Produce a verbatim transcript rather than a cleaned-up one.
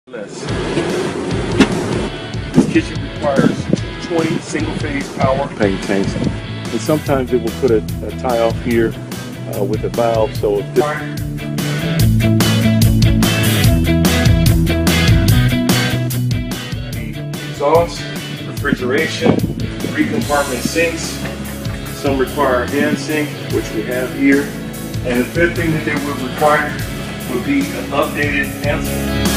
This kitchen requires twenty single-phase power paint tanks, and sometimes it will put a, a tie off here uh, with a valve. So if this exhaust, refrigeration, three compartment sinks. Some require a hand sink, which we have here. And the fifth thing that they would require would be an updated hand sink.